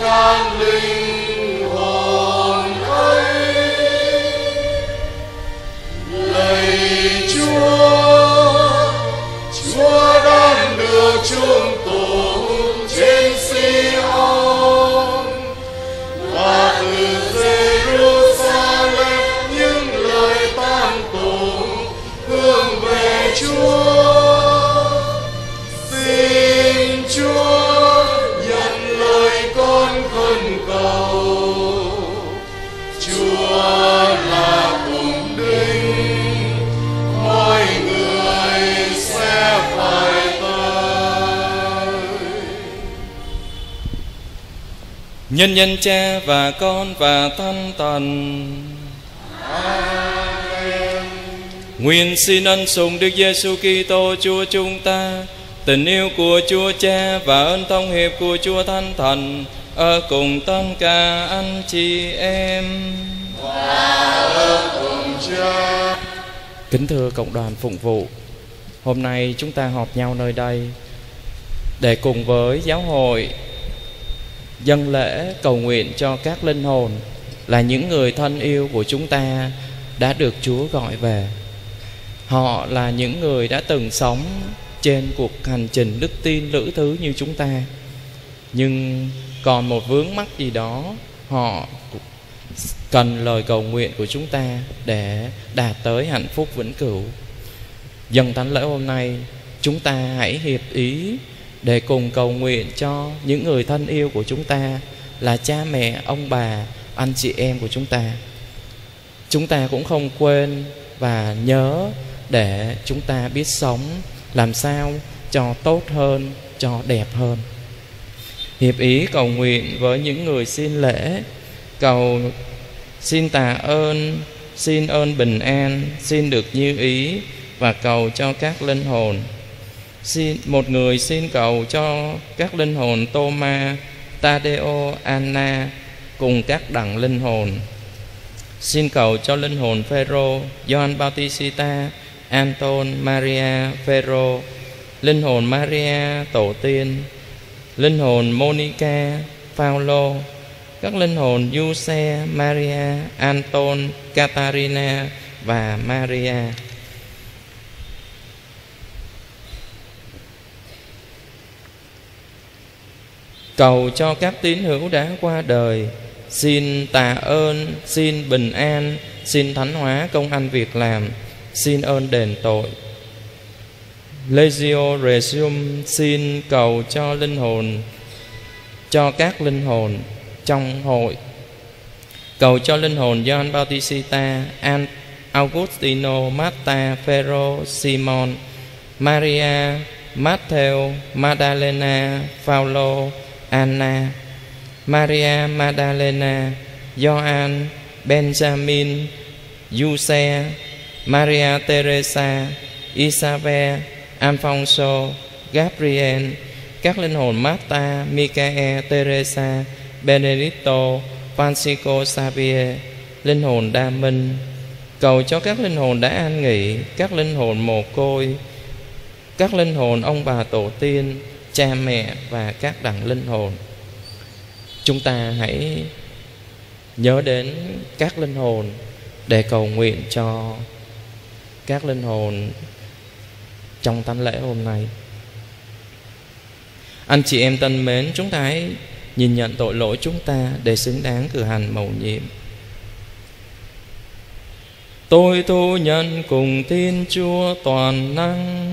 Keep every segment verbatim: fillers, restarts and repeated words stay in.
các linh hồn ấy. Lạy Chúa, Chúa đang được chúng tụng trên Sion, và từ Jerusalem những lời tán tụng hướng về Chúa. Xin Chúa nhận lời con khẩn cầu. Chúa là cùng đinh, mọi người sẽ phải tới. Nhân danh Cha và Con và Thánh Thần. Amen. Nguyện xin ân sủng Đức Giêsu Kitô Chúa chúng ta, tình yêu của Chúa Cha và ơn thông hiệp của Chúa Thánh Thần ở cùng tất cả anh chị em. Và ở cùng Cha. Kính thưa cộng đoàn phụng vụ, hôm nay chúng ta họp nhau nơi đây để cùng với giáo hội dâng lễ cầu nguyện cho các linh hồn là những người thân yêu của chúng ta đã được Chúa gọi về. Họ là những người đã từng sống trên cuộc hành trình đức tin lữ thứ như chúng ta, nhưng còn một vướng mắc gì đó, họ cần lời cầu nguyện của chúng ta để đạt tới hạnh phúc vĩnh cửu. Dâng thánh lễ hôm nay, chúng ta hãy hiệp ý để cùng cầu nguyện cho những người thân yêu của chúng ta là cha mẹ, ông bà, anh chị em của chúng ta. Chúng ta cũng không quên và nhớ để chúng ta biết sống làm sao cho tốt hơn, cho đẹp hơn. Hiệp ý cầu nguyện với những người xin lễ, cầu xin tạ ơn, xin ơn bình an, xin được như ý, và cầu cho các linh hồn. Xin một người xin cầu cho các linh hồn Tô-ma, Ta-đê-ô, Anna cùng các đẳng linh hồn. Xin cầu cho linh hồn Phêrô, Gioan Bautista, Anton, Maria, Phêrô, linh hồn Maria tổ tiên, linh hồn Monica, Phaolô, các linh hồn Giuse, Maria, Anton, Catarina và Maria. Cầu cho các tín hữu đã qua đời, xin tạ ơn, xin bình an, xin thánh hóa công ăn việc làm, xin ơn đền tội. Legio Regium xin cầu cho linh hồn, cho các linh hồn trong hội. Cầu cho linh hồn Gioan Bautista, An Augustino, Marta, Phêrô, Simon, Maria, Matthew, Magdalena, Phaolô, Anna, Maria Magdalena, Gioan, Benjamin, Giuse, Maria Teresa, Isabel, Alfonso, Gabriel, các linh hồn Marta, Micael, Teresa, Benedicto, Francisco Xavier, linh hồn Đa Minh. Cầu cho các linh hồn đã an nghỉ, các linh hồn mồ côi, các linh hồn ông bà tổ tiên, cha mẹ và các đẳng linh hồn. Chúng ta hãy nhớ đến các linh hồn để cầu nguyện cho các linh hồn trong thánh lễ hôm nay. Anh chị em thân mến, chúng ta hãy nhìn nhận tội lỗi chúng ta để xứng đáng cử hành mầu nhiệm. Tôi thu nhận cùng tin Chúa toàn năng.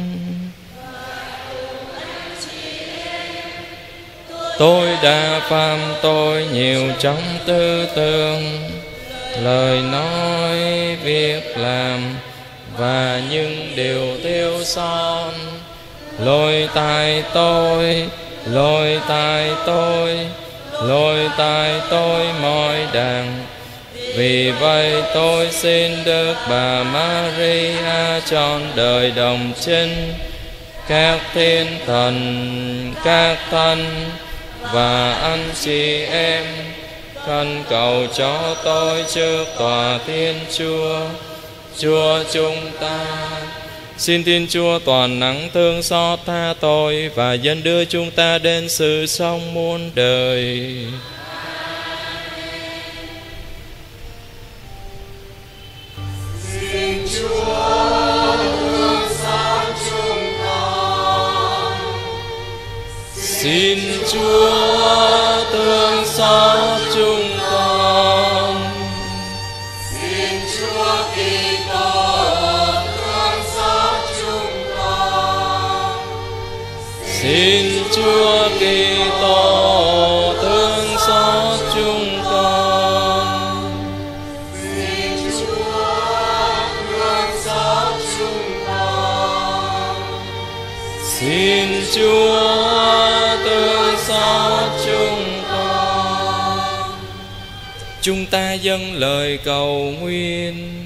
Tôi đã phạm tội nhiều trong tư tưởng, lời nói, việc làm và những điều thiếu sót. Lỗi tại tôi, lỗi tại tôi, lỗi tại tôi mọi đàng. Vì vậy tôi xin Đức Bà Maria trọn đời đồng trinh, các thiên thần, các thánh và anh chị em khẩn cầu cho tôi trước tòa Thiên Chúa, Chúa chúng ta. Xin Thiên Chúa toàn năng thương xót tha tội và dẫn đưa chúng ta đến sự sống muôn đời. Xin Chúa thương xót chúng con. Xin Chúa Kitô thương xót chúng con. Xin Chúa Kitô thương xót chúng con. Xin Chúa thương xót chúng con. Xin Chúa thương xót chúng con. Chúng ta dâng lời cầu nguyện.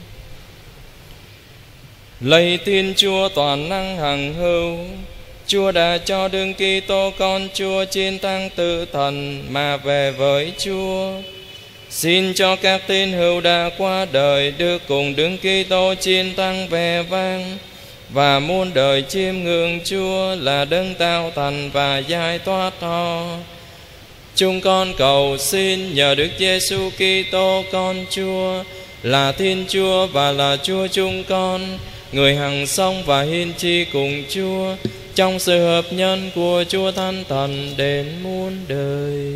Lạy Thiên Chúa toàn năng hằng hữu, Chúa đã cho đương Kitô con Chúa chiến thắng tử thần mà về với Chúa. Xin cho các tín hữu đã qua đời được cùng đương Kitô chiến thắng vẻ vang và muôn đời chiêm ngưỡng Chúa là đấng tạo thành và giải thoát họ. Chúng con cầu xin nhờ Đức Giêsu Kitô con Chúa là Thiên Chúa và là Chúa chúng con, người hằng sống và hiên chi cùng Chúa trong sự hợp nhân của Chúa Thánh Thần đến muôn đời.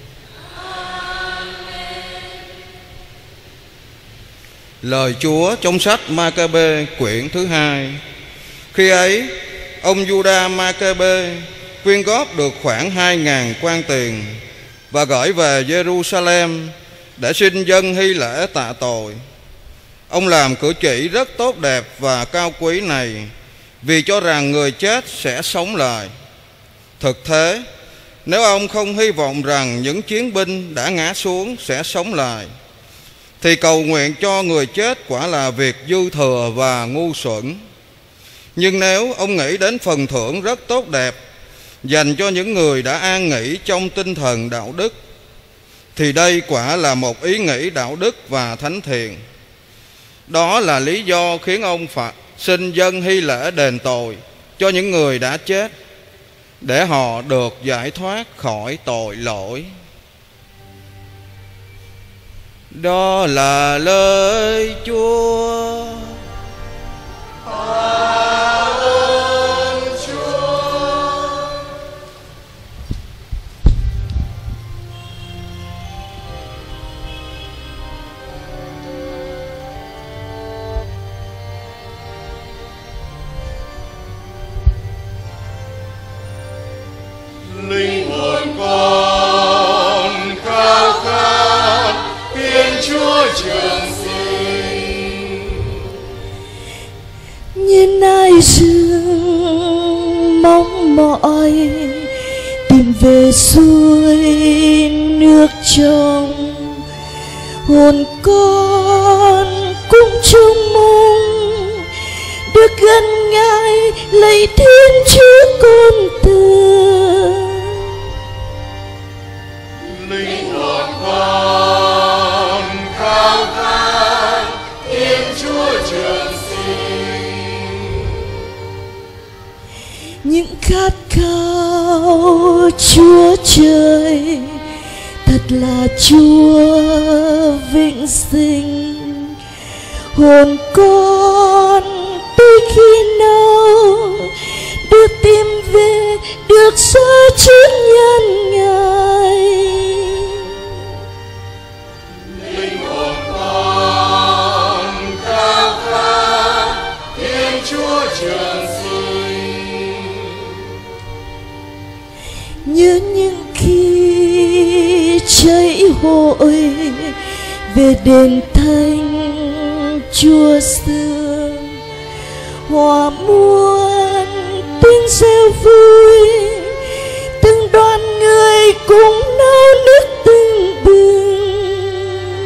Lời Chúa trong sách Ma-ca-bê quyển thứ hai. Khi ấy, ông Giuđa Ma-ca-bê quyên góp được khoảng hai ngàn quan tiền và gửi về Giê-ru-sa-lem để xin dâng hy lễ tạ tội. Ông làm cử chỉ rất tốt đẹp và cao quý này vì cho rằng người chết sẽ sống lại. Thực thế, nếu ông không hy vọng rằng những chiến binh đã ngã xuống sẽ sống lại, thì cầu nguyện cho người chết quả là việc dư thừa và ngu xuẩn. Nhưng nếu ông nghĩ đến phần thưởng rất tốt đẹp dành cho những người đã an nghỉ trong tinh thần đạo đức, thì đây quả là một ý nghĩ đạo đức và thánh thiện. Đó là lý do khiến ông phải xin dâng hy lễ đền tội cho những người đã chết, để họ được giải thoát khỏi tội lỗi. Đó là lời Chúa. Linh hồn con khao khát Thiên Chúa trường sinh, như nai rừng mong mỏi tìm về suối nước trong. Hồn con cũng trông mong được gần Ngài, lạy Thiên Chúa con thương. linh hồn con khao khát Thiên Chúa trường sinh. Những khát khao Chúa trời thật là Chúa vĩnh sinh. Hồn con tới khi nào được tìm về, được soi trước nhân Ngài. Linh hồn con khao khát Thiên Chúa trường sinh, Như những khi cháy hội về đền thánh Chúa sương, hòa muôn tiếng reo vui, từng đoàn người cùng nao nức từng bừng.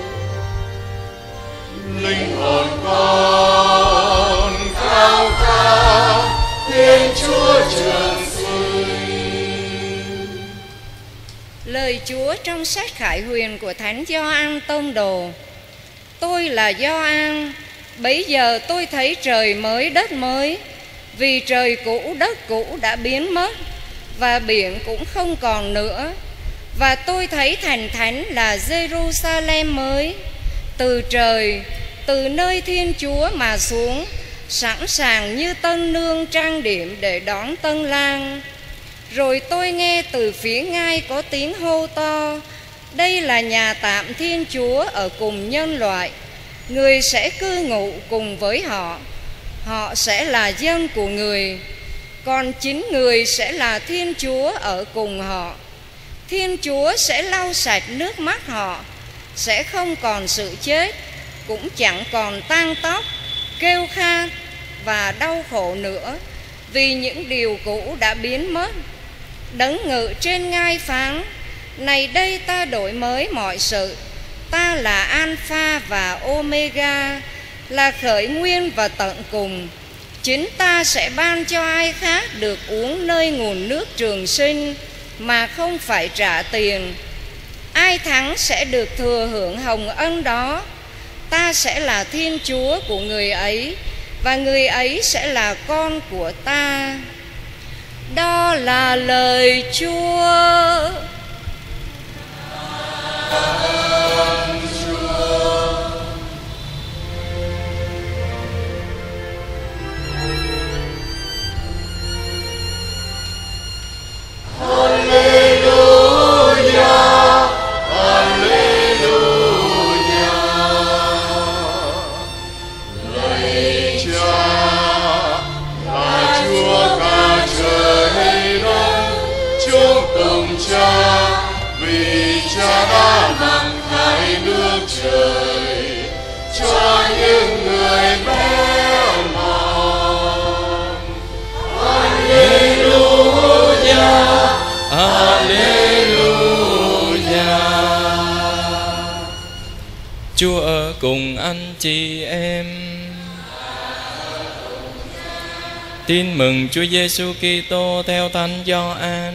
linh hồn con khao khát Thiên Chúa trường sinh. Lời Chúa trong sách Khải Huyền của Thánh Gioan Tông Đồ. Tôi là Gioan, bấy giờ tôi thấy trời mới đất mới, vì trời cũ đất cũ đã biến mất và biển cũng không còn nữa. Và tôi thấy thành thánh là Giê-ru-sa-lem mới, từ trời, từ nơi Thiên Chúa mà xuống, sẵn sàng như tân nương trang điểm để đón tân lang. Rồi tôi nghe từ phía ngai có tiếng hô to: đây là nhà tạm Thiên Chúa ở cùng nhân loại. Người sẽ cư ngụ cùng với họ. Họ sẽ là dân của người, còn chính người sẽ là Thiên Chúa ở cùng họ. Thiên Chúa sẽ lau sạch nước mắt họ, sẽ không còn sự chết, cũng chẳng còn tang tóc, kêu khát và đau khổ nữa, vì những điều cũ đã biến mất. Đấng ngự trên ngai phán: này đây ta đổi mới mọi sự. Ta là Alpha và Omega, là khởi nguyên và tận cùng. Chính ta sẽ ban cho ai khác được uống nơi nguồn nước trường sinh mà không phải trả tiền. Ai thắng sẽ được thừa hưởng hồng ân đó. Ta sẽ là Thiên Chúa của người ấy, và người ấy sẽ là con của ta. Đó là lời Chúa. Chúa ở cùng anh chị em. Tin mừng Chúa Giêsu Kitô theo Thánh Gioan.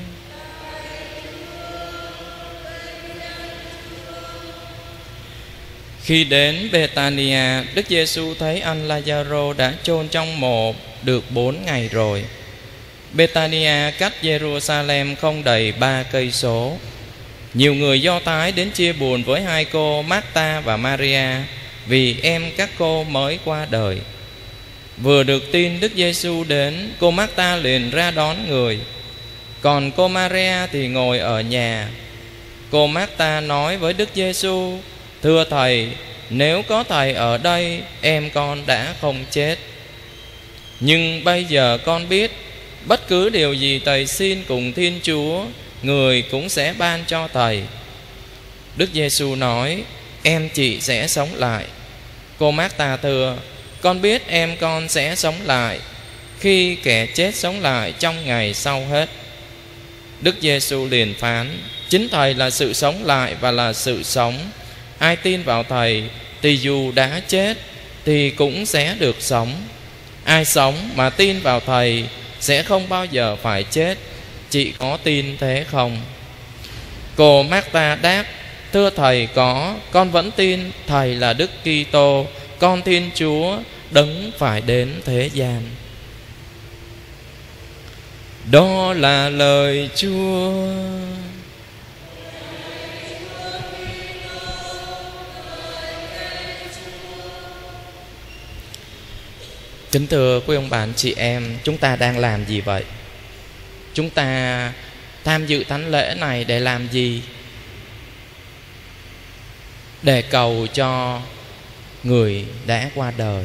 Khi đến Bethania, Đức Giêsu thấy anh Lazaro đã chôn trong mộ được bốn ngày rồi. Bethania cách Jerusalem không đầy ba cây số. Nhiều người Do Thái đến chia buồn với hai cô Marta và Maria, vì em các cô mới qua đời. Vừa được tin Đức Giêsu đến, cô Marta liền ra đón người, còn cô Maria thì ngồi ở nhà. Cô Marta nói với Đức Giêsu: thưa Thầy, nếu có Thầy ở đây, em con đã không chết. Nhưng bây giờ con biết, bất cứ điều gì Thầy xin cùng Thiên Chúa, người cũng sẽ ban cho Thầy. Đức Giêsu nói: em chị sẽ sống lại. Cô Marta thưa: con biết em con sẽ sống lại, khi kẻ chết sống lại trong ngày sau hết. Đức Giêsu liền phán: chính Thầy là sự sống lại và là sự sống. Ai tin vào Thầy thì dù đã chết thì cũng sẽ được sống. Ai sống mà tin vào Thầy sẽ không bao giờ phải chết. Chị có tin thế không? Cô Marta đáp: thưa Thầy, có. Con vẫn tin Thầy là Đức Kitô, con Thiên Chúa, đấng phải đến thế gian. Đó là lời Chúa. Kính thưa quý ông bà anh chị em, chúng ta đang làm gì vậy? Chúng ta tham dự thánh lễ này để làm gì? Để cầu cho người đã qua đời.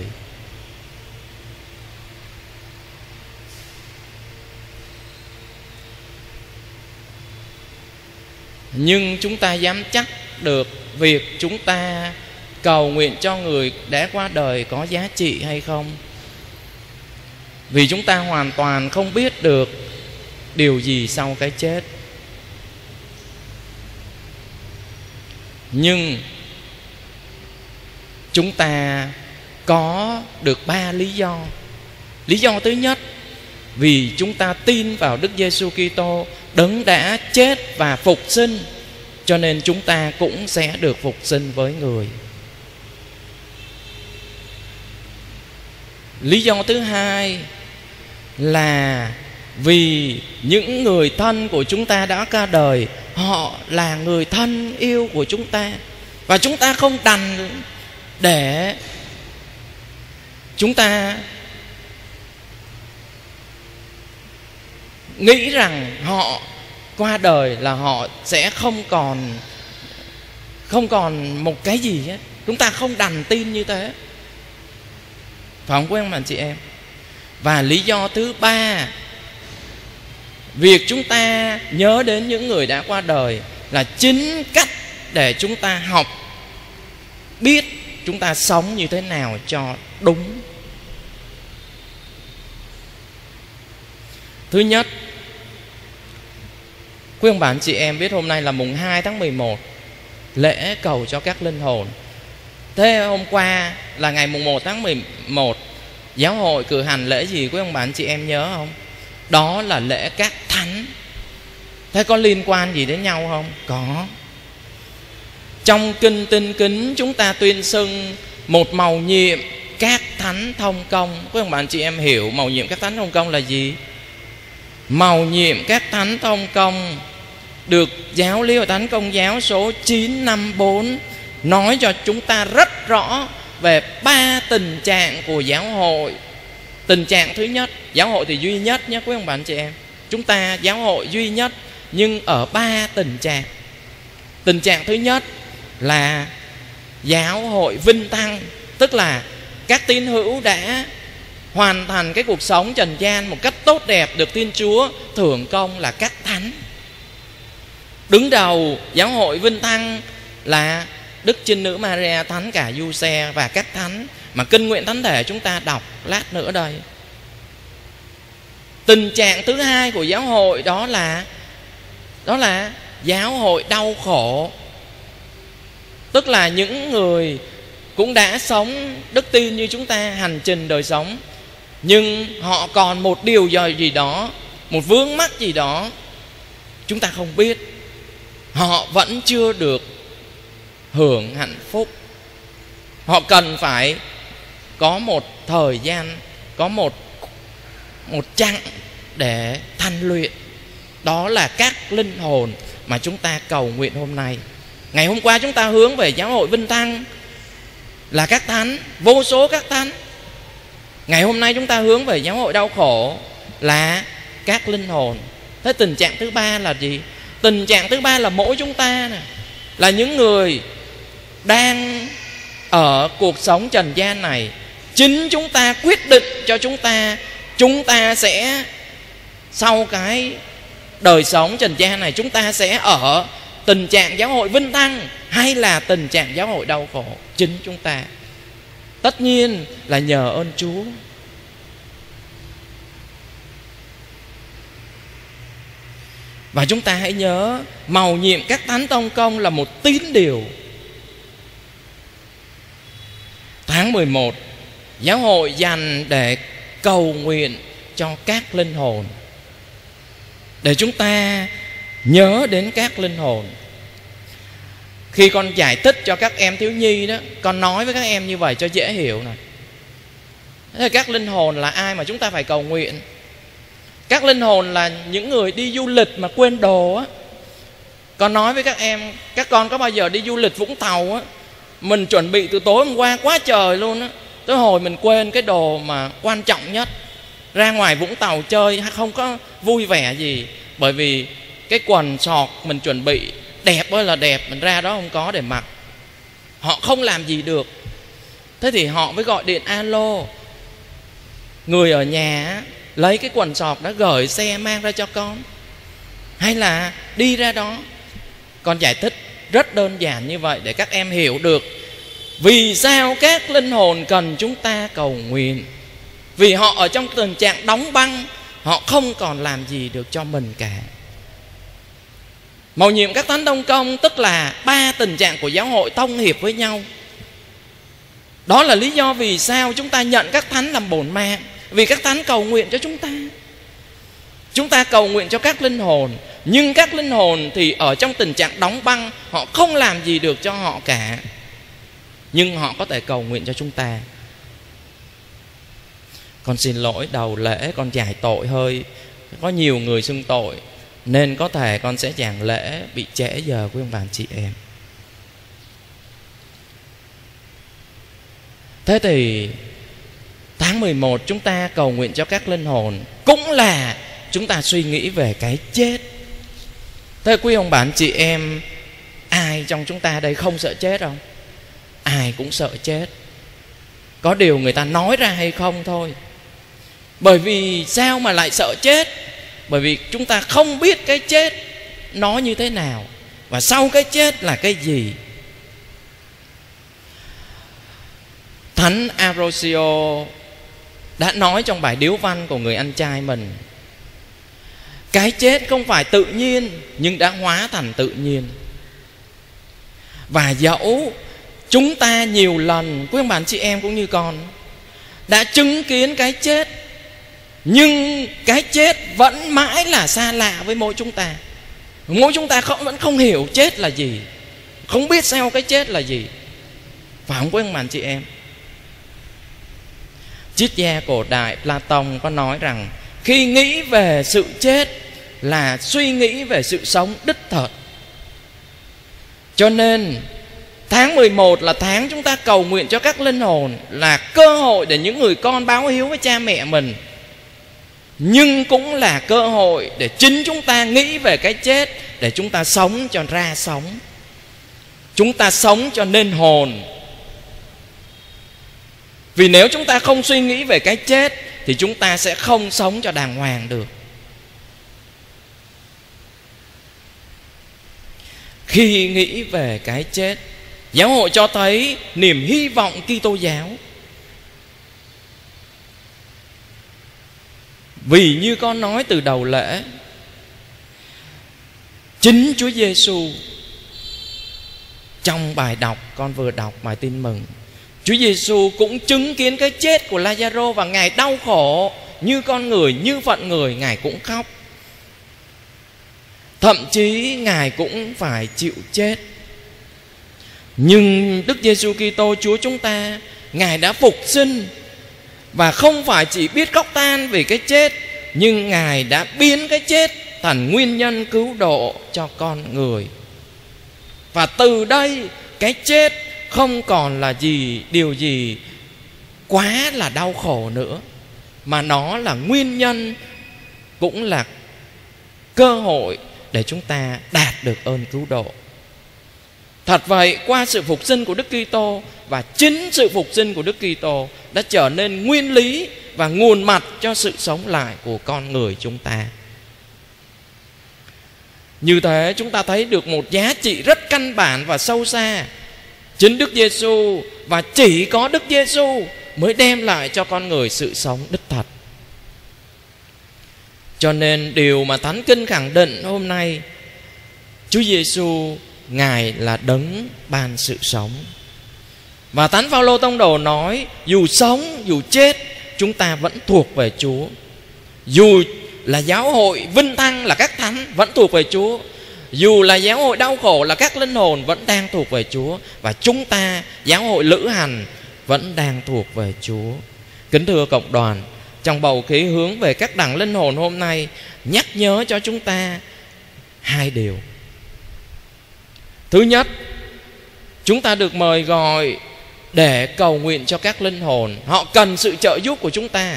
Nhưng chúng ta dám chắc được việc chúng ta cầu nguyện cho người đã qua đời có giá trị hay không? Vì chúng ta hoàn toàn không biết được điều gì sau cái chết. Nhưng chúng ta có được ba lý do. Lý do thứ nhất, vì chúng ta tin vào Đức Giêsu Kitô, đấng đã chết và phục sinh, cho nên chúng ta cũng sẽ được phục sinh với người. Lý do thứ hai là vì những người thân của chúng ta đã qua đời, họ là người thân yêu của chúng ta, và chúng ta không đành để chúng ta nghĩ rằng họ qua đời là họ sẽ không còn không còn một cái gì hết. Chúng ta không đành tin như thế, phải không quý ông bà chị em? Và lý do thứ ba, việc chúng ta nhớ đến những người đã qua đời là chính cách để chúng ta học biết chúng ta sống như thế nào cho đúng. Thứ nhất, quý ông bà anh chị em biết hôm nay là mùng hai tháng mười một, lễ cầu cho các linh hồn. Thế hôm qua là ngày mùng một tháng mười một, giáo hội cử hành lễ gì quý ông bà anh chị em nhớ không? Đó là lễ các thánh. Thế có liên quan gì đến nhau không? Có. Trong kinh tinh kính chúng ta tuyên xưng một mầu nhiệm các thánh thông công. Quý ông bà anh chị em hiểu mầu nhiệm các thánh thông công là gì? Mầu nhiệm các thánh thông công được giáo lý Hội Thánh Công giáo số chín năm bốn nói cho chúng ta rất rõ về ba tình trạng của giáo hội. Tình trạng thứ nhất, giáo hội thì duy nhất nhé quý ông bà anh chị em, chúng ta giáo hội duy nhất, nhưng ở ba tình trạng. Tình trạng thứ nhất là giáo hội vinh tăng, tức là các tín hữu đã hoàn thành cái cuộc sống trần gian một cách tốt đẹp, được Thiên Chúa thưởng công là các thánh. Đứng đầu giáo hội vinh tăng là Đức Trinh Nữ Maria, Thánh Cả Giuse và các thánh mà kinh nguyện thánh thể chúng ta đọc lát nữa đây. Tình trạng thứ hai của giáo hội đó là đó là giáo hội đau khổ, tức là những người cũng đã sống đức tin như chúng ta, hành trình đời sống, nhưng họ còn một điều gì đó, một vướng mắc gì đó chúng ta không biết. Họ vẫn chưa được hưởng hạnh phúc. Họ cần phải có một thời gian, có một một chặng để thanh luyện. Đó là các linh hồn mà chúng ta cầu nguyện hôm nay. Ngày hôm qua chúng ta hướng về giáo hội vinh tăng là các thánh, vô số các thánh. Ngày hôm nay chúng ta hướng về giáo hội đau khổ là các linh hồn. Thế tình trạng thứ ba là gì? Tình trạng thứ ba là mỗi chúng ta nè, là những người đang ở cuộc sống trần gian này. Chính chúng ta quyết định cho chúng ta, chúng ta sẽ sau cái đời sống trần gian này, chúng ta sẽ ở tình trạng giáo hội vinh tăng hay là tình trạng giáo hội đau khổ. Chính chúng ta. Tất nhiên là nhờ ơn Chúa. Và chúng ta hãy nhớ, mầu nhiệm các thánh tông công là một tín điều. Tháng mười một, giáo hội dành để cầu nguyện cho các linh hồn, để chúng ta nhớ đến các linh hồn. Khi con giải thích cho các em thiếu nhi đó, con nói với các em như vậy cho dễ hiểu này. Thế các linh hồn là ai mà chúng ta phải cầu nguyện? Các linh hồn là những người đi du lịch mà quên đồ á. Con nói với các em, các con có bao giờ đi du lịch Vũng Tàu á, mình chuẩn bị từ tối hôm qua quá trời luôn á, tới hồi mình quên cái đồ mà quan trọng nhất, ra ngoài Vũng Tàu chơi không có vui vẻ gì, bởi vì cái quần sọt mình chuẩn bị đẹp ơi là đẹp, mình ra đó không có để mặc. Họ không làm gì được. Thế thì họ mới gọi điện alo. Người ở nhà lấy cái quần sọt đó gửi xe mang ra cho con, hay là đi ra đó. Con giải thích rất đơn giản như vậy để các em hiểu được vì sao các linh hồn cần chúng ta cầu nguyện. Vì họ ở trong tình trạng đóng băng, họ không còn làm gì được cho mình cả. Mầu nhiệm các thánh tông công tức là ba tình trạng của giáo hội thông hiệp với nhau. Đó là lý do vì sao chúng ta nhận các thánh làm bổn mạng. Vì các thánh cầu nguyện cho chúng ta. Chúng ta cầu nguyện cho các linh hồn, nhưng các linh hồn thì ở trong tình trạng đóng băng, họ không làm gì được cho họ cả, nhưng họ có thể cầu nguyện cho chúng ta. Con xin lỗi, đầu lễ con giải tội hơi có nhiều người xưng tội, nên có thể con sẽ giảng lễ bị trễ giờ của ông bà chị em. Thế thì tháng mười một chúng ta cầu nguyện cho các linh hồn, cũng là chúng ta suy nghĩ về cái chết. Thế quý ông bạn chị em, ai trong chúng ta đây không sợ chết không? Ai cũng sợ chết. Có điều người ta nói ra hay không thôi. Bởi vì sao mà lại sợ chết? Bởi vì chúng ta không biết cái chết nó như thế nào, và sau cái chết là cái gì. Thánh Ambrosio đã nói trong bài điếu văn của người anh trai mình: cái chết không phải tự nhiên, nhưng đã hóa thành tự nhiên. Và dẫu chúng ta nhiều lần, quý ông bạn chị em cũng như con, đã chứng kiến cái chết, nhưng cái chết vẫn mãi là xa lạ với mỗi chúng ta. Mỗi chúng ta không, vẫn không hiểu chết là gì, không biết sao cái chết là gì. Phải không quý ông bạn chị em? Triết gia cổ đại Platon có nói rằng khi nghĩ về sự chết là suy nghĩ về sự sống đích thực. Cho nên tháng mười một là tháng chúng ta cầu nguyện cho các linh hồn, là cơ hội để những người con báo hiếu với cha mẹ mình, nhưng cũng là cơ hội để chính chúng ta nghĩ về cái chết, để chúng ta sống cho ra sống, chúng ta sống cho nên hồn. Vì nếu chúng ta không suy nghĩ về cái chết thì chúng ta sẽ không sống cho đàng hoàng được. Khi nghĩ về cái chết, giáo hội cho thấy niềm hy vọng Kitô giáo. Vì như con nói từ đầu lễ, chính Chúa Giêsu trong bài đọc con vừa đọc bài tin mừng, Chúa Giêsu cũng chứng kiến cái chết của Lazaro, và Ngài đau khổ như con người, như phận người. Ngài cũng khóc, thậm chí Ngài cũng phải chịu chết. Nhưng Đức Giêsu Kitô Chúa chúng ta, Ngài đã phục sinh, và không phải chỉ biết khóc than vì cái chết, nhưng Ngài đã biến cái chết thành nguyên nhân cứu độ cho con người. Và từ đây cái chết không còn là gì, điều gì quá là đau khổ nữa, mà nó là nguyên nhân, cũng là cơ hội để chúng ta đạt được ơn cứu độ. Thật vậy, qua sự phục sinh của Đức Kitô, và chính sự phục sinh của Đức Kitô đã trở nên nguyên lý và nguồn mặt cho sự sống lại của con người chúng ta. Như thế chúng ta thấy được một giá trị rất căn bản và sâu xa. Chính Đức Giêsu và chỉ có Đức Giêsu mới đem lại cho con người sự sống đích thật. Cho nên điều mà Thánh Kinh khẳng định hôm nay, Chúa Giêsu Ngài là đấng ban sự sống. Và Thánh Phaolô Tông Đồ nói, dù sống dù chết chúng ta vẫn thuộc về Chúa. Dù là giáo hội vinh thăng là các thánh vẫn thuộc về Chúa, dù là giáo hội đau khổ là các linh hồn vẫn đang thuộc về Chúa, và chúng ta giáo hội lữ hành vẫn đang thuộc về Chúa. Kính thưa cộng đoàn, trong bầu khí hướng về các đẳng linh hồn hôm nay nhắc nhớ cho chúng ta hai điều. Thứ nhất, chúng ta được mời gọi để cầu nguyện cho các linh hồn. Họ cần sự trợ giúp của chúng ta.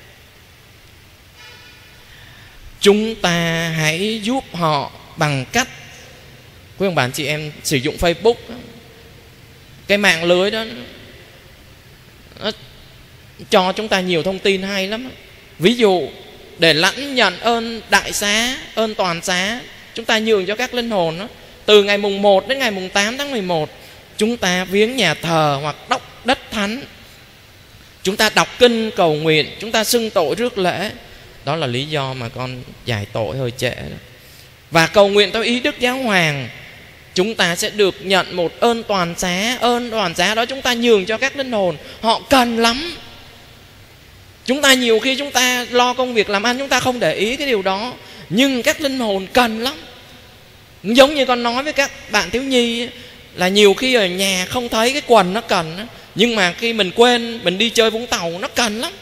Chúng ta hãy giúp họ bằng cách, quý ông bạn chị em sử dụng Facebook, cái mạng lưới đó nó cho chúng ta nhiều thông tin hay lắm. Ví dụ để lãnh nhận ơn đại xá, ơn toàn xá, chúng ta nhường cho các linh hồn đó. Từ ngày mùng một đến ngày mùng tám tháng mười một, chúng ta viếng nhà thờ hoặc đốc đất thánh, chúng ta đọc kinh cầu nguyện, chúng ta xưng tội rước lễ. Đó là lý do mà con giải tội hơi trễ đó. Và cầu nguyện theo ý Đức Giáo Hoàng, chúng ta sẽ được nhận một ơn toàn xá. Ơn toàn xá đó chúng ta nhường cho các linh hồn, họ cần lắm. Chúng ta nhiều khi chúng ta lo công việc làm ăn, chúng ta không để ý cái điều đó, nhưng các linh hồn cần lắm. Giống như con nói với các bạn thiếu nhi là nhiều khi ở nhà không thấy cái quần nó cần, nhưng mà khi mình quên, mình đi chơi Vũng Tàu nó cần lắm.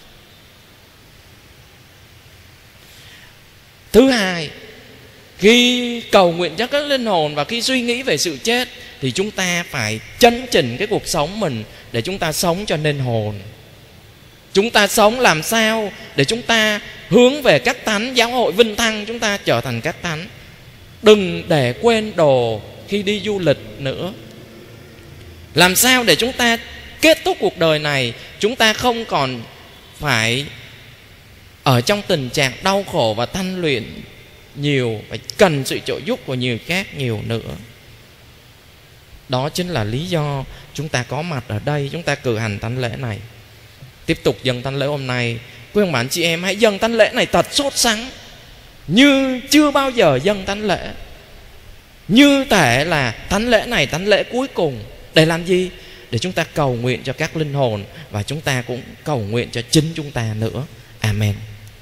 Thứ hai, khi cầu nguyện cho các linh hồn và khi suy nghĩ về sự chết thì chúng ta phải chấn chỉnh cái cuộc sống mình để chúng ta sống cho nên hồn. Chúng ta sống làm sao để chúng ta hướng về các thánh, giáo hội Vinh Thăng chúng ta trở thành các thánh. Đừng để quên đồ khi đi du lịch nữa. Làm sao để chúng ta kết thúc cuộc đời này, chúng ta không còn phải ở trong tình trạng đau khổ và thanh luyện nhiều, phải cần sự trợ giúp của nhiều khác nhiều nữa. Đó chính là lý do chúng ta có mặt ở đây, chúng ta cử hành thánh lễ này. Tiếp tục dâng thánh lễ hôm nay, quý ông bạn chị em hãy dâng thánh lễ này thật sốt sắng, như chưa bao giờ dâng thánh lễ, như thể là thánh lễ này thánh lễ cuối cùng. Để làm gì? Để chúng ta cầu nguyện cho các linh hồn, và chúng ta cũng cầu nguyện cho chính chúng ta nữa. Amen.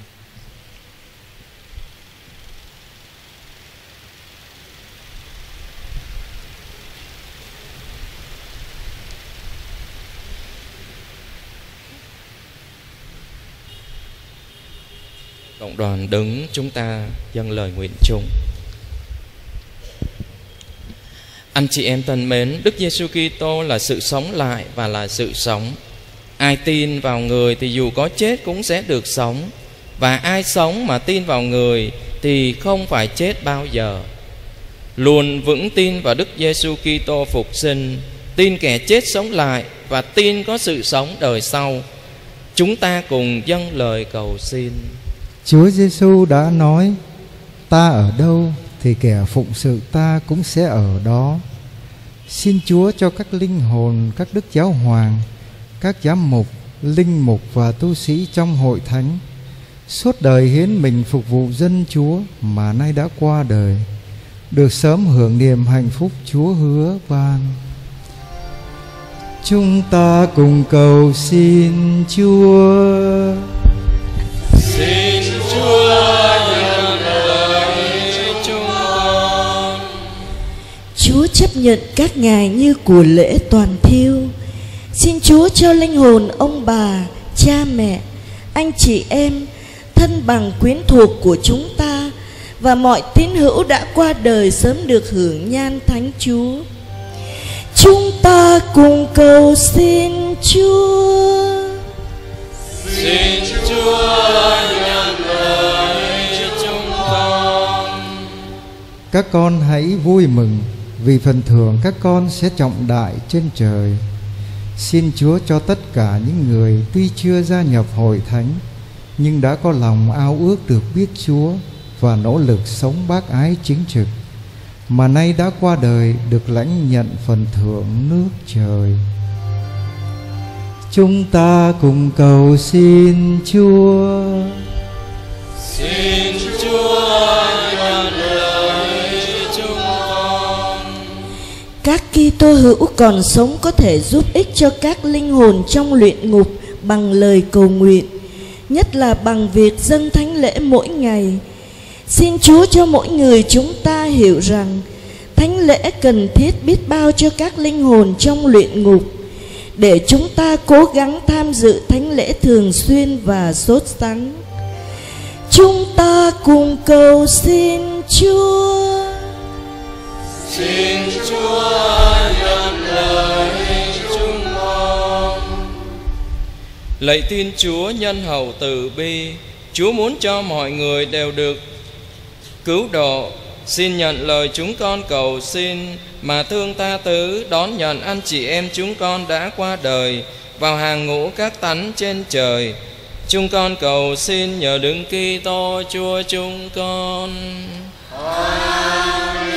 Cộng đoàn đứng, chúng ta dâng lời nguyện chung. Anh chị em thân mến, Đức Giêsu Kitô là sự sống lại và là sự sống. Ai tin vào người thì dù có chết cũng sẽ được sống, và ai sống mà tin vào người thì không phải chết bao giờ. Luôn vững tin vào Đức Giêsu Kitô phục sinh, tin kẻ chết sống lại và tin có sự sống đời sau. Chúng ta cùng dâng lời cầu xin. Chúa Giêsu đã nói: ta ở đâu thì kẻ phụng sự ta cũng sẽ ở đó. Xin Chúa cho các linh hồn, các đức giáo hoàng, các giám mục, linh mục và tu sĩ trong hội thánh suốt đời hiến mình phục vụ dân Chúa mà nay đã qua đời, được sớm hưởng niềm hạnh phúc Chúa hứa ban. Chúng ta cùng cầu xin Chúa. Xin Chúa nhận lời chúng con. Chúa chấp nhận các ngài như của lễ toàn thiêu. Xin Chúa cho linh hồn ông bà, cha mẹ, anh chị em, thân bằng quyến thuộc của chúng ta và mọi tín hữu đã qua đời sớm được hưởng nhan thánh Chúa. Chúng ta cùng cầu xin Chúa. Xin Chúa nhận lời chúng con. Các con hãy vui mừng vì phần thưởng các con sẽ trọng đại trên trời. Xin Chúa cho tất cả những người tuy chưa gia nhập hội thánh nhưng đã có lòng ao ước được biết Chúa và nỗ lực sống bác ái chính trực, mà nay đã qua đời, được lãnh nhận phần thưởng nước trời. Chúng ta cùng cầu xin Chúa. Xin Chúa nhận lời chúng con. Các Kitô hữu còn sống có thể giúp ích cho các linh hồn trong luyện ngục bằng lời cầu nguyện, nhất là bằng việc dâng thánh lễ mỗi ngày. Xin Chúa cho mỗi người chúng ta hiểu rằng thánh lễ cần thiết biết bao cho các linh hồn trong luyện ngục, để chúng ta cố gắng tham dự thánh lễ thường xuyên và sốt sắng. Chúng ta cùng cầu xin Chúa. Xin Chúa nhận lời chúng con. Lạy Thiên Chúa nhân hậu từ bi, Chúa muốn cho mọi người đều được cứu độ. Xin nhận lời chúng con cầu xin mà thương tha thứ, đón nhận anh chị em chúng con đã qua đời vào hàng ngũ các thánh trên trời. Chúng con cầu xin nhờ Đức Kitô Chúa chúng con. Amen.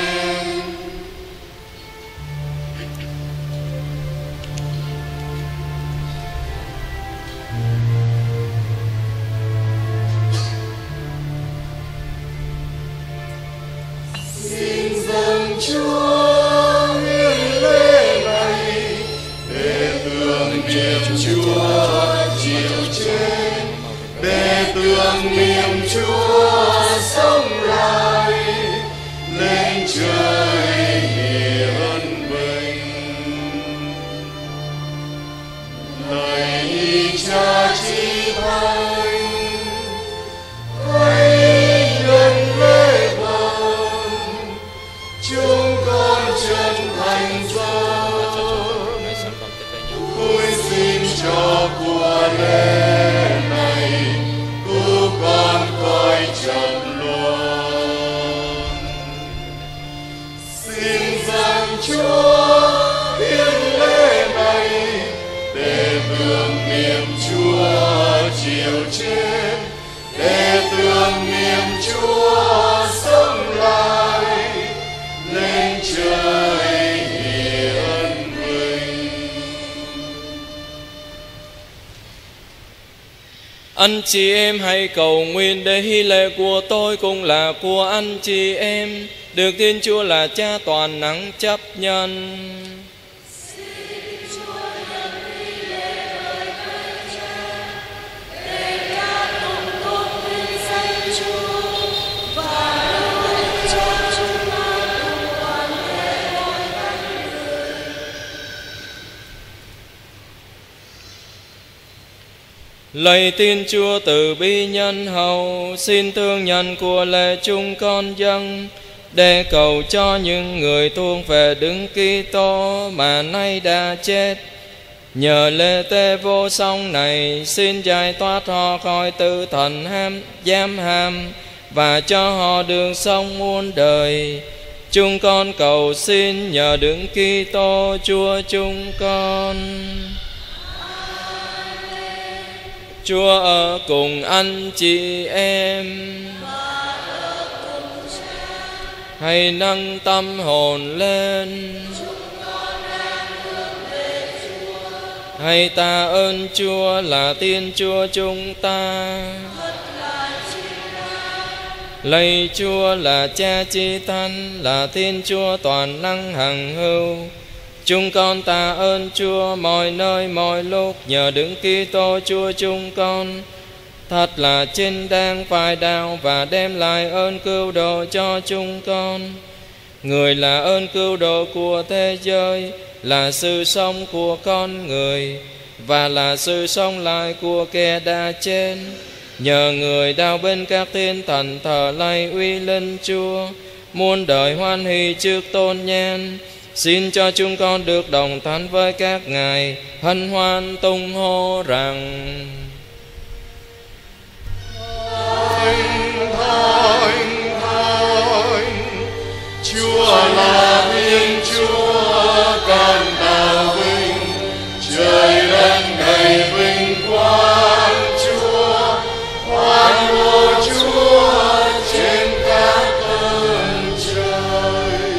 Xin dâng Chúa hiến lễ này để tưởng niệm Chúa chịu chết, để tưởng niệm Chúa sống lại lên trời hiển vinh. Lạy Cha Chí Thánh, hãy nhận lễ bần chúng con chân thành dâng. Tôi xin cho của lễ Chúa hiến lễ này để tưởng niệm Chúa chịu chết, để tưởng niệm Chúa sống lại lên trời hiển vinh. Anh chị em hãy cầu nguyện để hy lễ của tôi cũng là của anh chị em, được Thiên Chúa là Cha toàn năng chấp nhận. Lạy Thiên Chúa từ bi nhân hậu, xin thương nhận của lễ chúng con dâng, để cầu cho những người thuộc về Đức Kitô mà nay đã chết. Nhờ lễ tế vô song này, xin giải thoát họ khỏi tử thần ham giam hãm và cho họ được sống muôn đời. Chúng con cầu xin nhờ Đức Kitô Chúa chúng con. Chúa ở cùng anh chị em. Hãy nâng tâm hồn lên. Hãy tạ ơn Chúa là Thiên Chúa chúng ta. Lạy Chúa là Cha chí thánh, là Thiên Chúa toàn năng hằng hữu. Chúng con tạ ơn Chúa mọi nơi mọi lúc nhờ Đức Kitô Chúa chúng con. Thật là chính đáng phải đạo và đem lại ơn cứu độ cho chúng con. Người là ơn cứu độ của thế giới, là sự sống của con người và là sự sống lại của kẻ đã chết. Nhờ người đao bên các thiên thần thờ lạy uy linh Chúa, muôn đời hoan hỷ trước tôn nhan. Xin cho chúng con được đồng thánh với các ngài, hân hoan tung hô rằng: Thánh, thánh, thánh, Chúa là Thiên Chúa con đạo vinh, trời đất đầy vinh quang Chúa, hoan hô Chúa trên các tầng trời.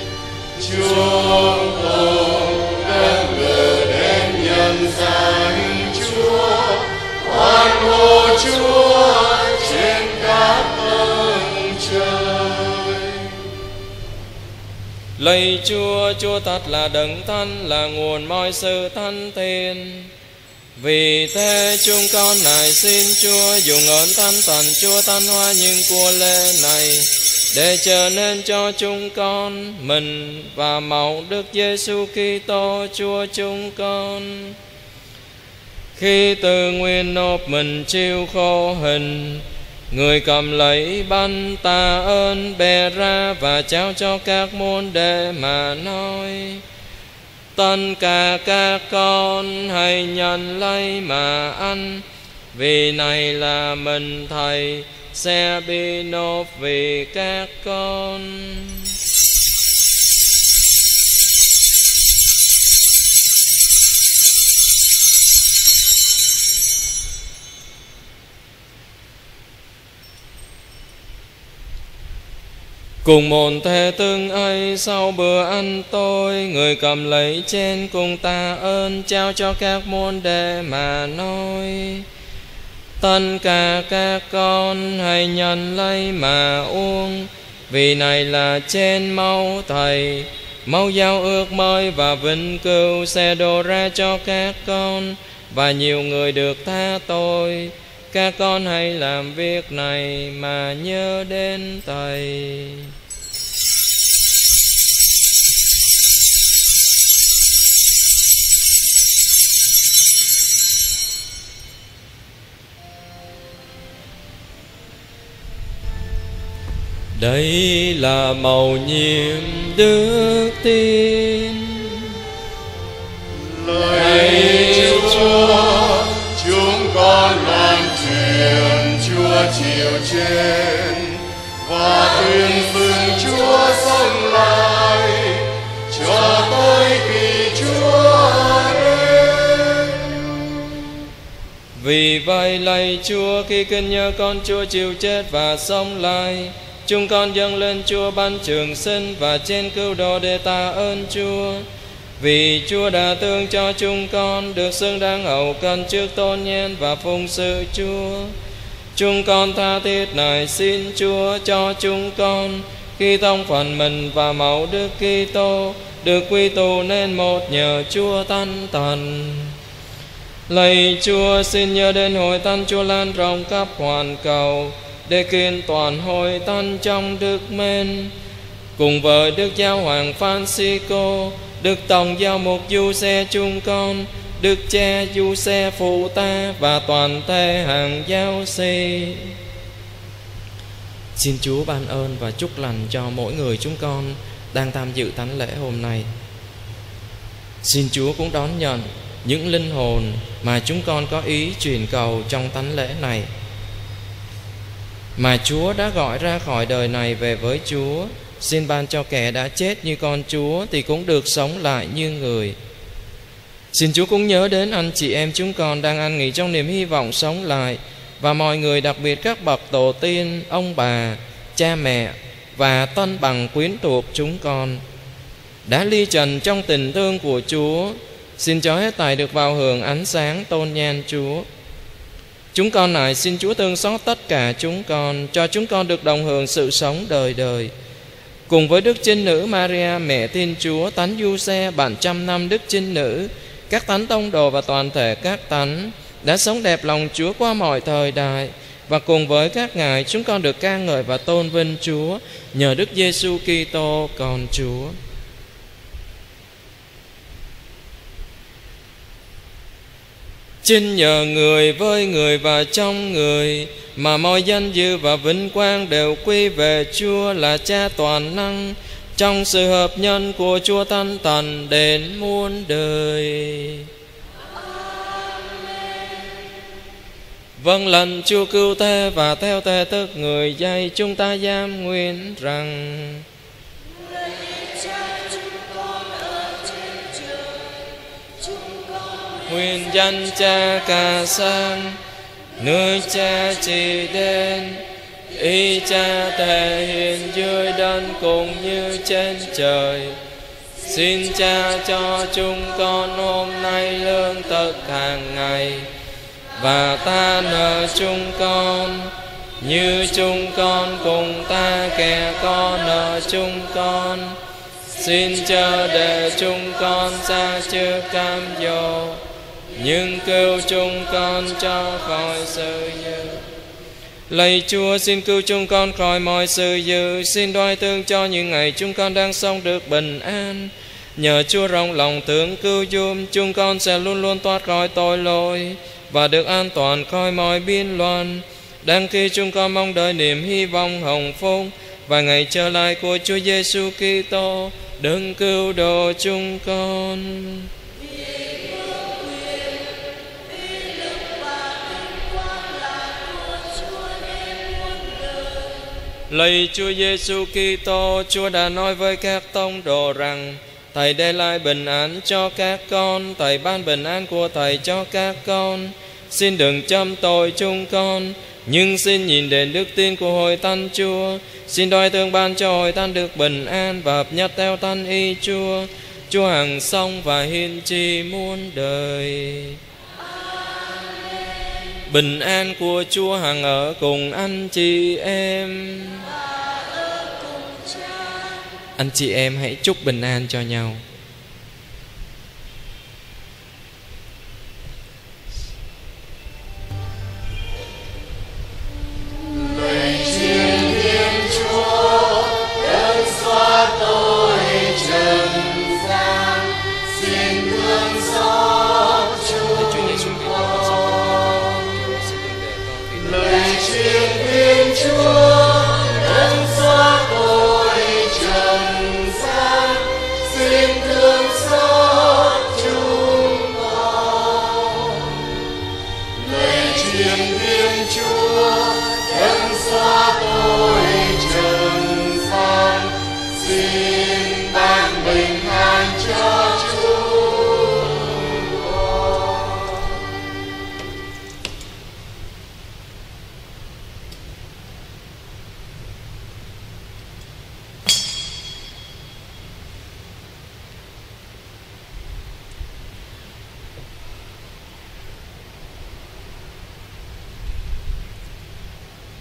Chúng con đang ngỡ đến nhân danh Chúa, hoan hô Chúa trên các tầng trời. Lạy Chúa, Chúa thật là đấng thánh, là nguồn mọi sự thánh thiện. Vì thế chúng con này xin Chúa dùng ơn thánh thần Chúa thánh hóa những của lễ này, để trở nên cho chúng con mình và mẫu Đức Giêsu Kitô Chúa chúng con. Khi tự nguyện nộp mình chịu khổ hình, người cầm lấy bánh tạ ơn bè ra và trao cho các môn đệ mà nói: Tất cả các con hãy nhận lấy mà ăn, vì này là mình Thầy sẽ bị nộp vì các con. Cùng một thể tương ấy, sau bữa ăn tối, người cầm lấy chén cùng tạ ơn trao cho các môn đệ mà nói: Tất cả các con hãy nhận lấy mà uống, vì này là chén máu Thầy, máu giao ước mới và vĩnh cửu sẽ đổ ra cho các con và nhiều người được tha tội. Các con hãy làm việc này mà nhớ đến Thầy. Đây là mầu nhiệm đức tin. Lạy Chúa, chúng con loan truyền Chúa chịu chết và tuyên xưng Chúa sống lại, cho Vì vậy lạy Chúa, khi kinh nhớ con Chúa chịu chết và sống lại, chúng con dâng lên Chúa ban trường sinh và trên cứu độ để tạ ơn Chúa. Vì Chúa đã thương cho chúng con được xứng đáng hậu cần trước tôn nhan và phụng sự Chúa. Chúng con tha thiết này xin Chúa cho chúng con khi thông phần mình và máu Đức Kitô được quy tụ nên một nhờ Chúa Thánh Thần. Lạy Chúa, xin nhớ đến hội thánh Chúa lan rộng khắp hoàn cầu để kiên toàn hội thánh trong đức mến, cùng với Đức Giáo hoàng Francisco, Đức Tổng Giáo mục Giuse chúng con, Đức Cha Giuse phụ ta và toàn thể hàng giáo sĩ. Xin Chúa ban ơn và chúc lành cho mỗi người chúng con đang tham dự thánh lễ hôm nay. Xin Chúa cũng đón nhận những linh hồn mà chúng con có ý truyền cầu trong thánh lễ này, mà Chúa đã gọi ra khỏi đời này về với Chúa. Xin ban cho kẻ đã chết như con Chúa thì cũng được sống lại như người. Xin Chúa cũng nhớ đến anh chị em chúng con đang an nghỉ trong niềm hy vọng sống lại, và mọi người, đặc biệt các bậc tổ tiên, ông bà, cha mẹ và tân bằng quyến thuộc chúng con đã ly trần trong tình thương của Chúa. Xin cho hết thảy được vào hưởng ánh sáng tôn nhan Chúa. Chúng con này xin Chúa thương xót tất cả chúng con, cho chúng con được đồng hưởng sự sống đời đời, cùng với Đức Trinh Nữ Maria mẹ Thiên Chúa, Thánh Giuse bạn trăm năm Đức Trinh Nữ, các thánh tông đồ và toàn thể các thánh đã sống đẹp lòng Chúa qua mọi thời đại. Và cùng với các ngài chúng con được ca ngợi và tôn vinh Chúa nhờ Đức Giêsu Kitô con Chúa. Chính nhờ người, với người và trong người mà mọi danh dự và vinh quang đều quy về Chúa là Cha toàn năng, trong sự hợp nhân của Chúa Thánh Thần đến muôn đời. Vâng lệnh Chúa cứu thế và theo thể thức người dạy, chúng ta giam nguyện rằng: nguyện danh Cha ca sang, nơi Cha chỉ đến, ý Cha thể hiện dưới đất cũng như trên trời. Xin Cha cho chúng con hôm nay lương thực hàng ngày, và ta nợ chúng con như chúng con cùng ta kẻ có nợ chúng con. Xin chớ để chúng con xa trước cám dỗ, nhưng cứu chúng con cho khỏi sự dữ. Lạy Chúa, xin cứu chúng con khỏi mọi sự dữ. Xin đoái thương cho những ngày chúng con đang sống được bình an. Nhờ Chúa rộng lòng thương cứu giúp, chúng con sẽ luôn luôn thoát khỏi tội lỗi và được an toàn khỏi mọi biên loạn. Đang khi chúng con mong đợi niềm hy vọng hồng phúc và ngày trở lại của Chúa Giêsu Kitô, đấng cứu độ chúng con. Lạy Chúa Giêsu Kitô, Chúa đã nói với các tông đồ rằng: Thầy để lại bình an cho các con, Thầy ban bình an của Thầy cho các con. Xin đừng châm tội chúng con, nhưng xin nhìn đến đức tin của hội thánh Chúa. Xin đoái thương ban cho hội thánh được bình an và hợp nhất theo thánh ý Chúa. Chúa hằng sống và hiên tri muôn đời. Bình an của Chúa hằng ở cùng anh chị em. Anh chị em hãy chúc bình an cho nhau. Xin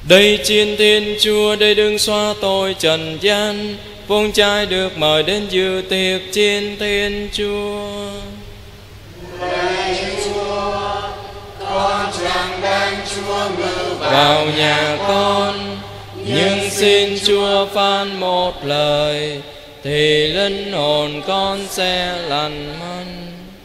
Đây chiên Thiên Chúa, đây đương xóa tội trần gian, vong trai được mời đến dự tiệc chiên Thiên Chúa. Lạy Chúa, con chẳng đang Chúa ngự vào nhà con, nhưng xin Chúa phán một lời, thì linh hồn con sẽ lành mạnh.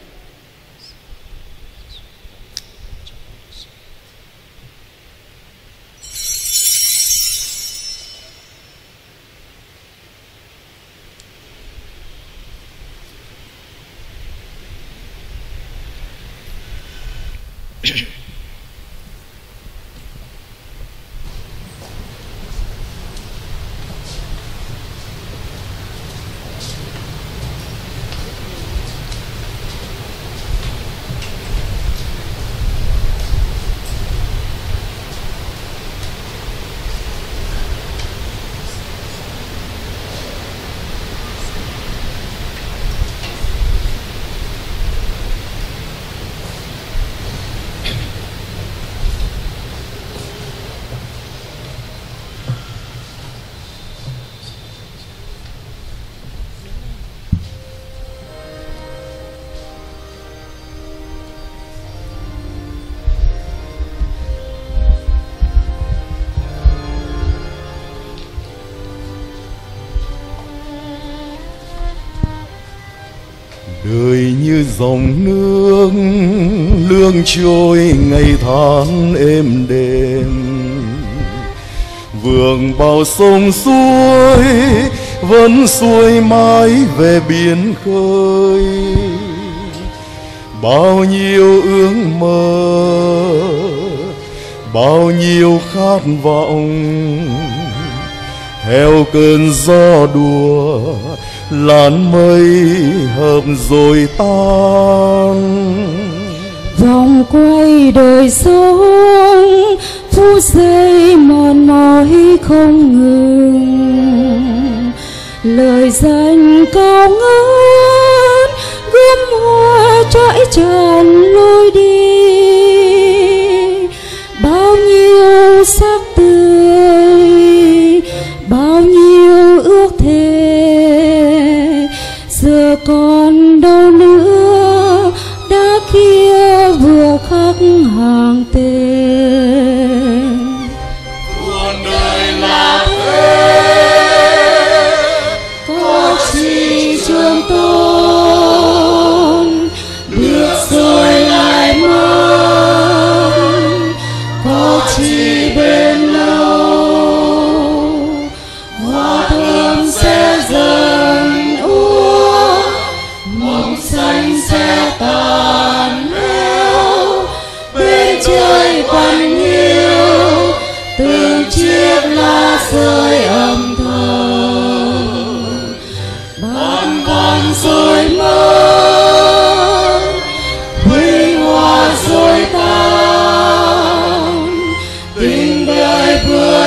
Đời như dòng nước lương trôi ngày tháng êm đềm, vườn bao sông suối vẫn xuôi mãi về biển khơi. Bao nhiêu ước mơ, bao nhiêu khát vọng, theo cơn gió đùa làn mây hợp rồi tan. Vòng quay đời sống phút giây mòn mỏi không ngừng, lời danh cao ngất gươm hoa trải tràn lối đi. Bao nhiêu sắc tươi, bao nhiêu ước thề, giờ còn đâu nữa, đã kia vừa khắc hàng tên. Cuộc đời là thế, có chi trường tồn, biết rồi lại mất, có chi bên lâu, hoa thơm sẽ dần úa, mộng xanh sẽ tàn héo, bên trời quanh hiu từng chiếc lá rơi âm thầm. Băn khoăn rồi mất, huy hoa rồi tan, tình đời vừa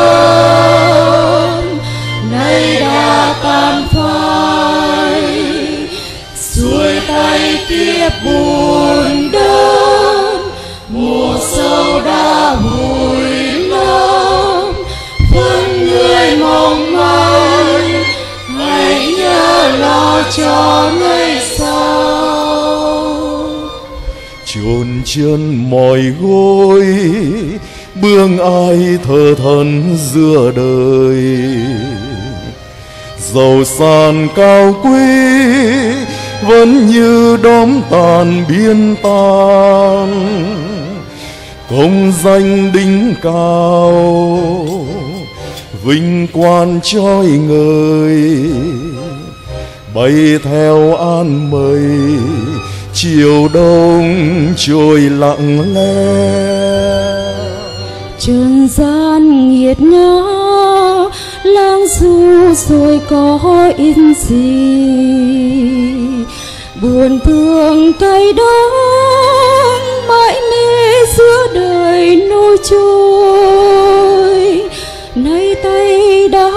chớm nay đã tan phai. Xuôi tay tiếp buồn đớn, mùa sâu đã vùi lấp, vẫn người mong manh, hãy nhớ lo cho ngày sau. chôn chân mỏi gối, bương ai thờ thần giữa đời. Dầu san cao quý vẫn như đóm tàn biên tan, công danh đỉnh cao vinh quang trói ngời, bay theo an mây chiều đông trôi lặng lẽ. Trần gian nghiệt ngã lang du rồi có in gì, buồn thương cay đắng mãi mê giữa đời nôi trôi. Nay tay đã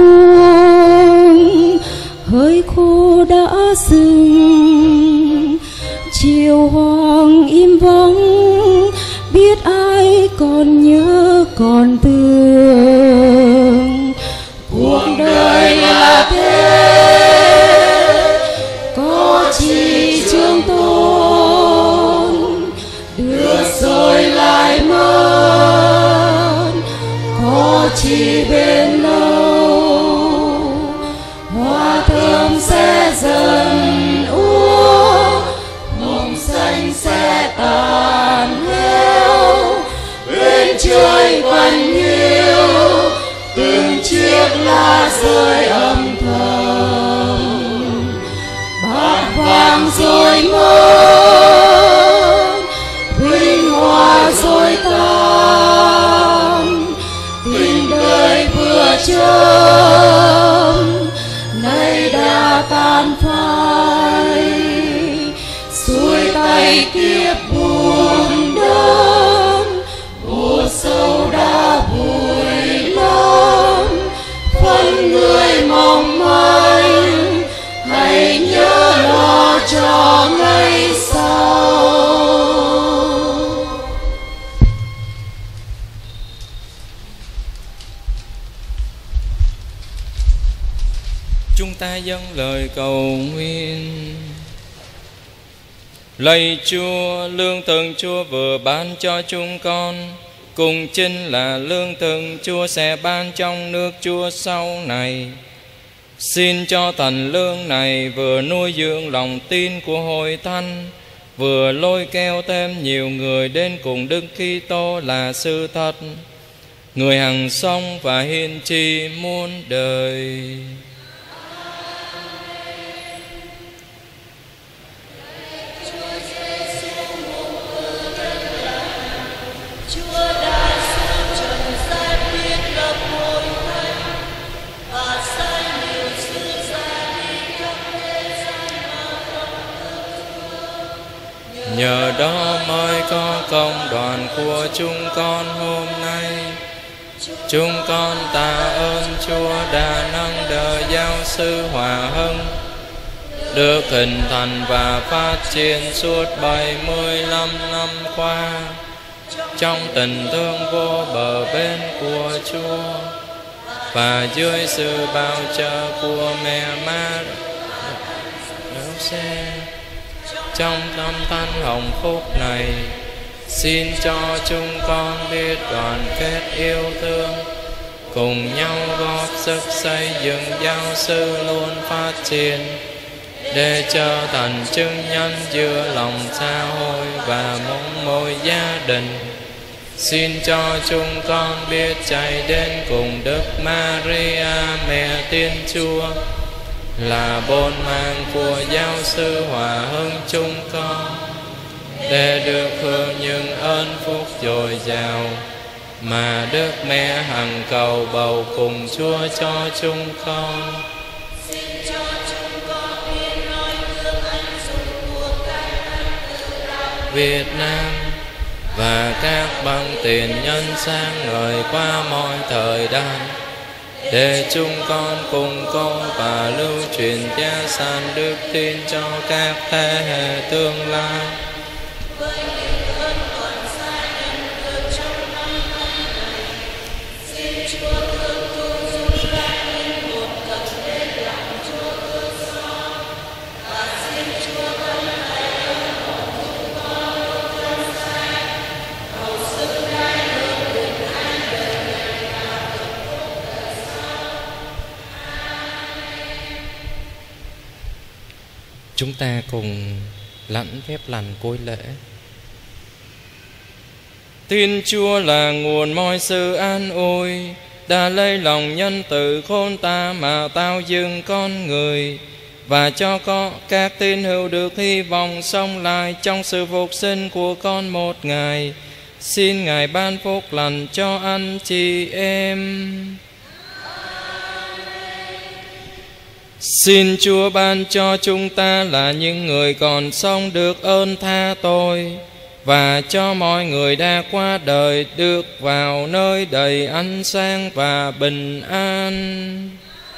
buồn, hơi khô đã dừng, chiều hoàng im vắng, biết ai còn nhớ còn thương. người quanh hiu, từng chiếc lá rơi âm thầm, bát vàng rồi mất, vinh hoa rồi tan, tình đời vừa chớm nay đã tan phai, xuôi tay kiếp buồn đớn, u sâu đã vùi lấp phần người mong manh, hãy nhớ lo cho ngày sau. Chúng ta dâng lời cầu nguyện. Lạy Chúa, lương thực Chúa vừa ban cho chúng con cùng chính là lương thực Chúa sẽ ban trong nước Chúa sau này. Xin cho thần lương này vừa nuôi dưỡng lòng tin của hội thánh, vừa lôi kéo thêm nhiều người đến cùng Đức Kitô là sự thật, người hằng sống và hiền tri muôn đời. Nhờ đó mới có công đoàn của chúng con hôm nay. Chúng con tạ ơn Chúa đã nâng đỡ giáo sư Hòa Hưng, được hình thành và phát triển suốt bảy mươi lăm năm qua trong tình thương vô bờ bến của Chúa, và dưới sự bao trợ của mẹ Maria. Trong năm thanh hồng phúc này, xin cho chúng con biết đoàn kết yêu thương, cùng nhau góp sức xây dựng giáo sư luôn phát triển, để trở thành chứng nhân giữa lòng xã hội và mỗi mỗi gia đình. Xin cho chúng con biết chạy đến cùng Đức Maria Mẹ Thiên Chúa, là bổn mạng của giáo sư Hòa Hưng chúng con, để được hưởng những ơn phúc dồi dào mà Đức Mẹ hằng cầu bầu cùng Chúa cho chúng con. Việt Nam và các bậc tiền nhân sáng ngời qua mọi thời đại, để chúng con cùng cố và lưu truyền gia sản đức tin cho các thế hệ tương lai. Chúng ta cùng lãnh phép lành cối lễ. Tin Chúa là nguồn mọi sự an ủi, đã lấy lòng nhân từ khôn ta mà tạo dựng con người, và cho có các tín hữu được hy vọng sống lại trong sự phục sinh của con một ngày. Xin Ngài ban phúc lành cho anh chị em. Xin Chúa ban cho chúng ta là những người còn sống được ơn tha tội, và cho mọi người đã qua đời được vào nơi đầy ánh sáng và bình an.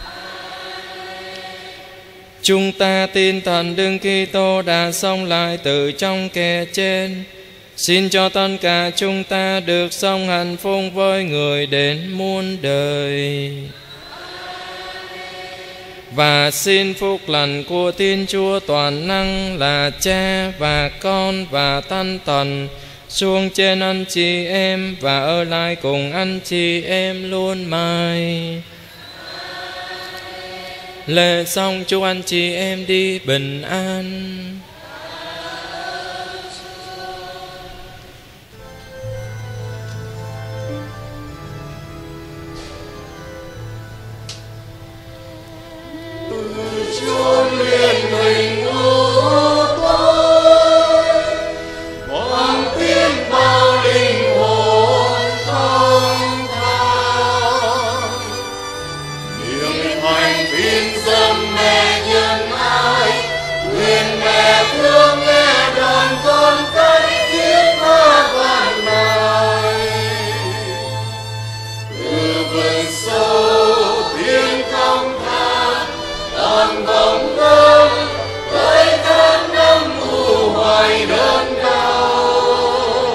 Chúng ta tin thần Đức Kitô đã sống lại từ trong kẻ chết. Xin cho tất cả chúng ta được sống hạnh phúc với người đến muôn đời. Và xin phúc lành của Thiên Chúa toàn năng là Cha và Con và Thánh Thần xuống trên anh chị em và ở lại cùng anh chị em luôn mãi. Lễ xong chúc anh chị em đi bình an. hành tin dân mẹ nhân ái, nguyện mẹ thương nghe đoàn con cái thiết tha vạn nài. Từ vườn sâu tiếng công than toàn vòng歌với các năm u hoài đơn cao.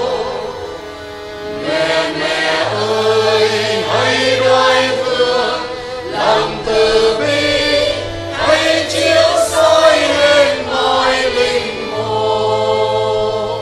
Mẹ mẹ ơi hãy đoái thương lòng từ bi, hãy chiếu soi lên mọi linh hồn.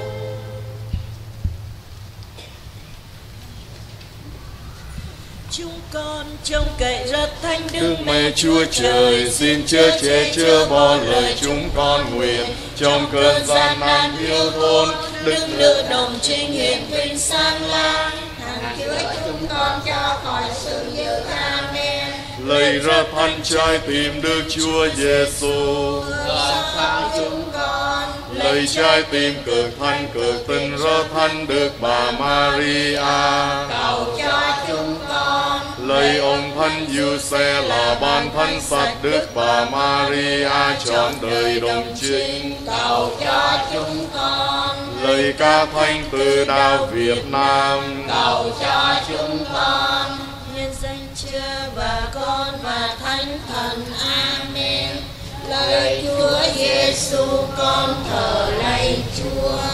Chúng con trông cậy rất thánh Đức Đức Mẹ Chúa Trời, xin chớ che chở bỏ lời chúng con nguyện trong cơn gian nan thiếu thốn. Đức nữ đồng trinh hiển vinh sáng lang, hằng cứu chúng con cho khỏi sự dữ. Amen. lạy ra thánh trái tim Đức Chúa Giêsu, Sao chúng con lạy trái tim cực thánh cực tinh ra thánh Đức Bà Maria, cầu cho chúng con. lạy ông thánh Giuse là ban thánh sạch Đức Bà Maria trọn đời đồng chính, Cầu cho chúng con. lạy các thánh từ đạo Việt Nam, Cầu cho chúng con. Nhân danh Cha và Con và Thánh Thần. Amen. Lạy Chúa Giêsu, con thờ lạy Chúa.